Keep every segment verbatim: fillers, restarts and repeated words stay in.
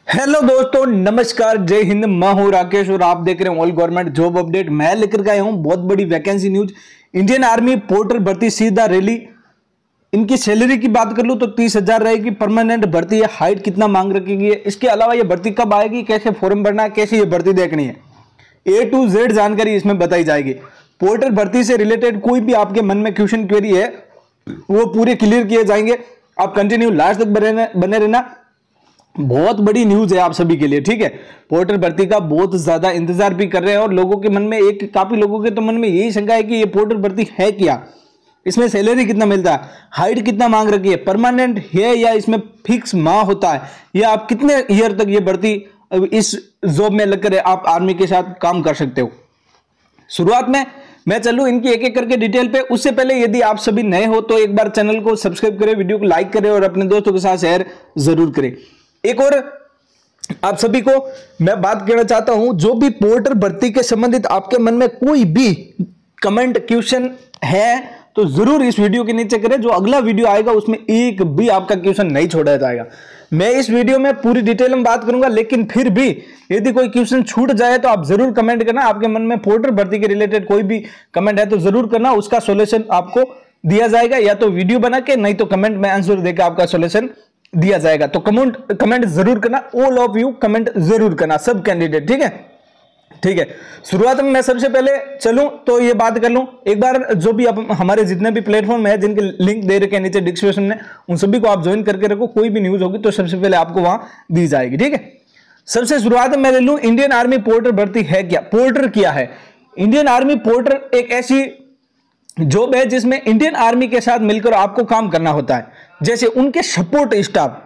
Hello दोस्तों, नमस्कार, जय हिंद। मैं हूं राकेश और आप देख रहे हैं ऑल गवर्नमेंट जॉब अपडेट। मैं लेकर के आया हूं बहुत बड़ी vacancy news. Indian army porter भर्ती सीधा रैली। इनकी सैलरी की बात कर लूं तो तीस हजार रहेगी। परमानेंट भर्ती है। हाइट कितना मांग रखी है, इसके अलावा ये भर्ती कब आएगी, कैसे फॉर्म भरना है, कैसे ये भर्ती देखनी है, ए टू जेड जानकारी इसमें बताई जाएगी। पोर्टर भर्ती से रिलेटेड कोई भी आपके मन में क्वेश्चन क्वेरी है वो पूरे क्लियर किए जाएंगे। आप कंटिन्यू लास्ट तक बने रहना। बहुत बड़ी न्यूज है आप सभी के लिए, ठीक है। पोर्टर भर्ती का बहुत ज्यादा इंतजार भी कर रहे हैं और लोगों के मन में एक काफी लोगों के तो मन में यही शंका है कि ये पोर्टर भर्ती है क्या, इसमें सैलरी कितना मिलता है, हाइट कितना मांग रखी है, परमानेंट है या इसमें फिक्स माह होता है, या आप कितने ईयर तक ये भर्ती इस जॉब में लगकर आप आर्मी के साथ काम कर सकते हो। शुरुआत में मैं चलूं इनकी एक एक करके डिटेल पे। उससे पहले यदि आप सभी नए हो तो एक बार चैनल को सब्सक्राइब करें, वीडियो को लाइक करें और अपने दोस्तों के साथ शेयर जरूर करें। एक और आप सभी को मैं बात कहना चाहता हूं, जो भी पोर्टर भर्ती के संबंधित आपके मन में कोई भी कमेंट क्वेश्चन है तो जरूर इस वीडियो के नीचे करें। जो अगला वीडियो आएगा उसमें एक भी आपका क्वेश्चन नहीं छोड़ा जाएगा। मैं इस वीडियो में पूरी डिटेल में बात करूंगा, लेकिन फिर भी यदि कोई क्वेश्चन छूट जाए तो आप जरूर कमेंट करना। आपके मन में पोर्टर भर्ती के रिलेटेड कोई भी कमेंट है तो जरूर करना, उसका सॉल्यूशन आपको दिया जाएगा, या तो वीडियो बना के, नहीं तो कमेंट में आंसर देकर आपका सॉल्यूशन दिया जाएगा। तो कमेंट कमेंट जरूर करना, ऑल ऑफ यू कमेंट जरूर करना, सब कैंडिडेट, ठीक है ठीक है। शुरुआत में मैं सबसे पहले चलूं तो ये बात कर लूं एक बार, जो भी आप हमारे जितने भी प्लेटफॉर्म है जिनके लिंक दे रखे हैं नीचे डिस्क्रिप्शन में, उन सभी को आप ज्वाइन करके रखो। कोई भी न्यूज होगी तो सबसे पहले आपको वहां दी जाएगी, ठीक है। सबसे शुरुआत में मैं ले लूं, इंडियन आर्मी पोर्टर भर्ती है क्या, पोर्टर क्या है। इंडियन आर्मी पोर्टर एक ऐसी जॉब है जिसमें इंडियन आर्मी के साथ मिलकर आपको काम करना होता है। जैसे उनके सपोर्ट स्टाफ,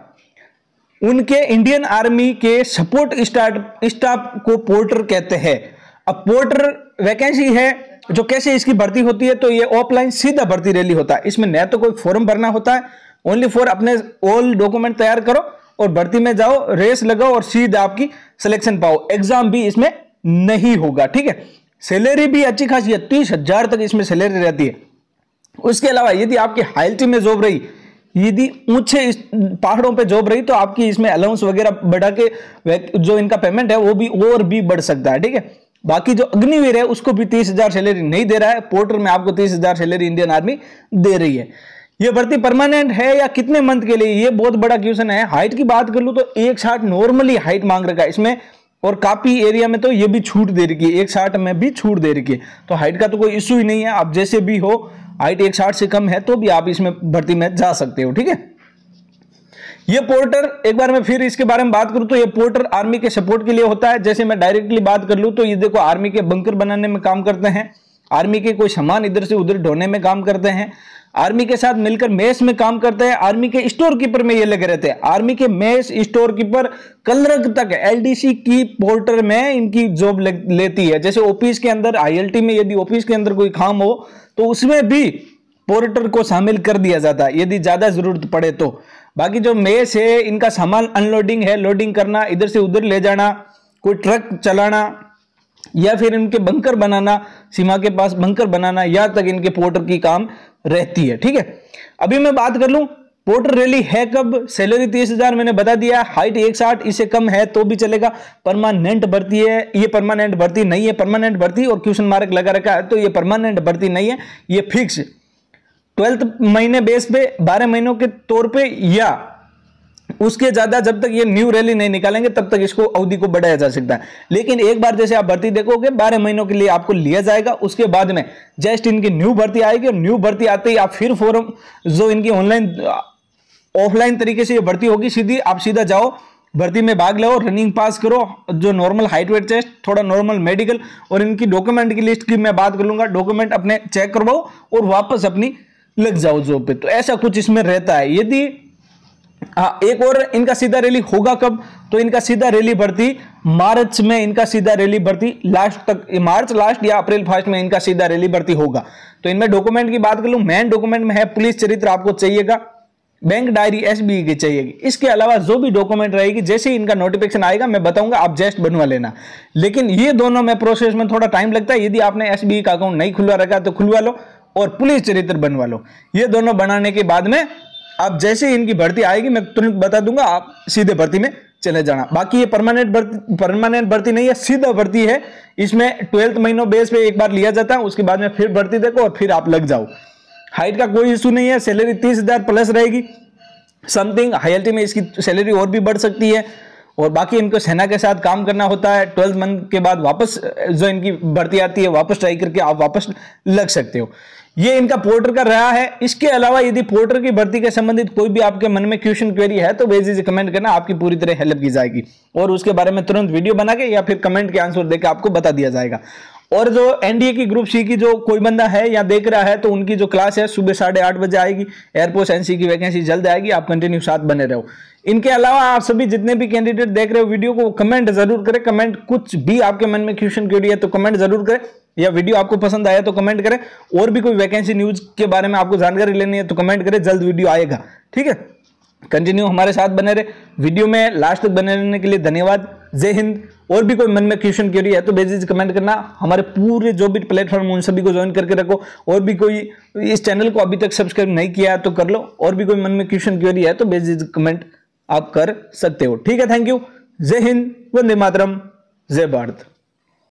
उनके इंडियन आर्मी के सपोर्ट स्टाफ स्टाफ को पोर्टर कहते हैं। अब पोर्टर वैकेंसी है जो कैसे इसकी भर्ती होती है, तो ये ऑफलाइन सीधा भर्ती रैली होता है। इसमें न तो कोई फॉर्म भरना होता है, ओनली फॉर अपने ऑल डॉक्यूमेंट तैयार करो और भर्ती में जाओ, रेस लगाओ और सीधा आपकी सिलेक्शन पाओ। एग्जाम भी इसमें नहीं होगा, ठीक है। सैलरी भी अच्छी खासी है, तीस हजार तक इसमें सैलरी रहती है। उसके अलावा यदि आपकी हाइट में जॉब रही, यदि ऊंचे पहाड़ों पे जॉब रही, तो आपकी इसमें अलाउंस वगैरह बढ़ा के जो इनका पेमेंट है वो भी और भी बढ़ सकता है, ठीक है। बाकी जो अग्निवीर है उसको भी तीस हजार सैलरी नहीं दे रहा है, पोर्टर में आपको तीस हजार सैलरी इंडियन आर्मी दे रही है। ये भर्ती परमानेंट है या कितने मंथ के लिए, ये बहुत बड़ा क्वेश्चन है। हाइट की बात कर लूं तो एक साठ नॉर्मली हाइट मांग रखा है इसमें, और काफी एरिया में तो ये भी छूट दे रही है, एक साठ में भी छूट दे रही है। तो हाइट का तो कोई इश्यू ही नहीं है, आप जैसे भी हो, हाइट एक साठ से कम है तो भी आप इसमें भर्ती में जा सकते हो, ठीक है। ये पोर्टर, एक बार मैं फिर इसके बारे में बात करूं तो ये पोर्टर आर्मी के सपोर्ट के लिए होता है। जैसे मैं डायरेक्टली बात कर लूं तो ये देखो, आर्मी के बंकर बनाने में काम करते हैं, आर्मी के कोई सामान इधर से उधर ढोने में काम करते हैं, आर्मी के साथ मिलकर मेस में काम करते हैं, आर्मी के स्टोर कीपर में ये लगे रहते हैं। आर्मी के मेस, स्टोर कीपर, कलरक तक एलडीसी की पोर्टर में इनकी जॉब ले, लेती है। जैसे ऑफिस के अंदर आईएलटी में यदि ऑफिस के अंदर कोई काम हो तो उसमें भी पोर्टर को शामिल कर दिया जाता है यदि ज्यादा जरूरत पड़े तो। बाकी जो मेस है, इनका सामान अनलोडिंग है, लोडिंग करना, इधर से उधर ले जाना, कोई ट्रक चलाना, या फिर इनके बंकर बनाना, सीमा के पास बंकर बनाना, या तक इनके पोर्टर की काम रहती है, ठीक है। अभी मैं बात कर लूं पोर्टर रैली है कब। सैलरी तीस हजार मैंने बता दिया, हाइट एक साठ, इससे कम है तो भी चलेगा। परमानेंट भर्ती है, ये परमानेंट भर्ती नहीं है। परमानेंट भर्ती और क्वेश्चन मार्क लगा रखा है तो ये परमानेंट भर्ती नहीं है, ये फिक्स ट्वेल्थ महीने बेस पे, बारह महीनों के तौर पे, या उसके ज्यादा जब तक ये न्यू रैली नहीं निकालेंगे तब तक इसको अवधि को बढ़ाया जा सकता है। लेकिन एक बार जैसे आप भर्ती देखोगे बारह महीनों के लिए आपको लिया जाएगा, उसके बाद में जस्ट इनकी न्यू भर्ती आएगी और न्यू भर्ती आते ही आप फिर फॉर्म जो इनकी ऑनलाइन ऑफलाइन तरीके से ये भर्ती होगी, सीधी आप सीधा जाओ, भर्ती में भाग लो, रनिंग पास करो, जो नॉर्मल हाइट वेट टेस्ट, थोड़ा नॉर्मल मेडिकल, और इनकी डॉक्यूमेंट की लिस्ट की मैं बात कर लूंगा। डॉक्यूमेंट अपने चेक करवाओ और वापस अपनी लग जाओ जॉब पे। तो ऐसा कुछ इसमें रहता है। यदि हाँ, एक और इनका सीधा रैली होगा कब, तो इनका सीधा रैली भर्ती मार्च में, इनका सीधा रैली भर्ती लास्ट तक, मार्च लास्ट या अप्रैल फर्स्ट में इनका सीधा रैली भर्ती होगा। तो इनमें डॉक्यूमेंट की बात कर लूं, मेन डॉक्यूमेंट में है पुलिस चरित्र आपको चाहिएगा, बैंक डायरी एसबीई की चाहिएगी। इसके अलावा जो भी डॉक्यूमेंट रहेगी, जैसे ही इनका नोटिफिकेशन आएगा मैं बताऊंगा, आप जस्ट बनवा लेना। लेकिन ये दोनों में प्रोसेस में थोड़ा टाइम लगता है। यदि आपने एसबीई का अकाउंट नहीं खुलवा रखा तो खुलवा लो और पुलिस चरित्र बनवा लो। ये दोनों बनाने के बाद में अब जैसे इनकी भर्ती आएगी मैं तुरंत बता दूंगा, आप सीधे भर्ती में चले जाना। बाकी ये परमानेंट भर्ती परमानेंट भर्ती नहीं है, सीधा भर्ती है। इसमें ट्वेल्थ महीनों बेस पे एक बार लिया जाता है, उसके बाद में फिर भर्ती देखो और फिर आप लग जाओ। हाइट का कोई इशू नहीं है, सैलरी तीस हजार प्लस रहेगी समथिंग। हाईएलटी में इसकी सैलरी और भी बढ़ सकती है। और बाकी इनको सेना के साथ काम करना होता है। ट्वेल्थ मंथ के बाद वापस जो इनकी भर्ती आती है वापस ट्राई करके आप वापस लग सकते हो। ये इनका पोर्टर का रहा है। इसके अलावा यदि पोर्टर की भर्ती के संबंधित कोई भी आपके मन में क्वेश्चन क्वेरी है तो बेझिझक कमेंट करना, आपकी पूरी तरह हेल्प की जाएगी और उसके बारे में तुरंत वीडियो बना के या फिर कमेंट के आंसर देकर आपको बता दिया जाएगा। और जो एनडीए की ग्रुप सी की जो कोई बंदा है या देख रहा है तो उनकी जो क्लास है सुबह साढ़े आठ बजे आएगी। एयरपोर्ट एनसी की वैकेंसी जल्द आएगी, आप कंटिन्यू साथ बने रहो। इनके अलावा आप सभी जितने भी कैंडिडेट देख रहे हो वीडियो को कमेंट जरूर करें। कमेंट कुछ भी आपके मन में क्वेश्चन क्वेरी है तो कमेंट जरूर करें, या वीडियो आपको पसंद आया तो कमेंट करें। और भी कोई वैकेंसी न्यूज के बारे में आपको जानकारी लेनी है तो कमेंट करें, जल्द वीडियो आएगा। ठीक है, कंटिन्यू हमारे साथ बने रहे। वीडियो में लास्ट तक बने रहने के लिए धन्यवाद। जय हिंद। और भी कोई मन में क्वेश्चन क्वेरी है तो बेझिझक कमेंट करना। हमारे पूरे जो भी प्लेटफॉर्म उन सभी को ज्वाइन करके रखो। और भी कोई इस चैनल को अभी तक सब्सक्राइब नहीं किया है तो कर लो। और भी कोई मन में क्वेश्चन क्वेरी है तो बेझिझक कमेंट आप कर सकते हो। ठीक है, थैंक यू। जय हिंद, वंदे मातरम, जय भारत।